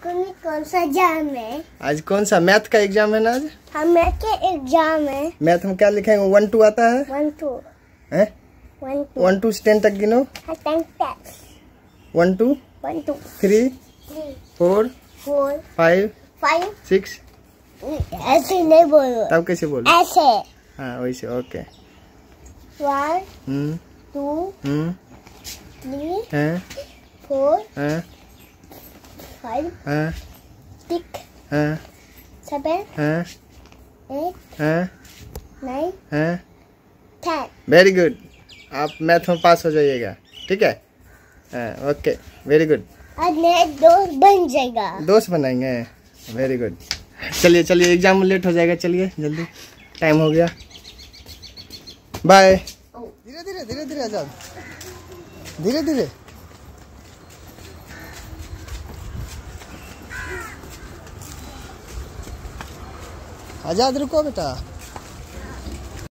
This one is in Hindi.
कौन सा एग्जाम है? आज कौन सा मैथ का एग्जाम है ना आज? हाँ मैथ के एग्जाम है। मैथ में क्या लिखेंगे? 1 2 आता है? 1 2 हैं? 1 2 से 10 तक गिनो। 1 2 3 4 5 6। ऐसे नहीं बोलो। तब कैसे बोलो? ऐसे। हाँ वैसे। ओके। 1 2 3 4 5 6 7 8 9 10। Very good. आप मैथ में पास हो जाइएगा, ठीक है? हाँ ओके, वेरी गुड। आज मेरा दोस्त बन जाएगा। दोस्त बनाएंगे? Very good. चलिए चलिए, एग्जाम में लेट हो जाएगा, चलिए जल्दी, टाइम हो गया। बाय। धीरे धीरे धीरे धीरे आजाद, धीरे धीरे। आजाद रुको बेटा।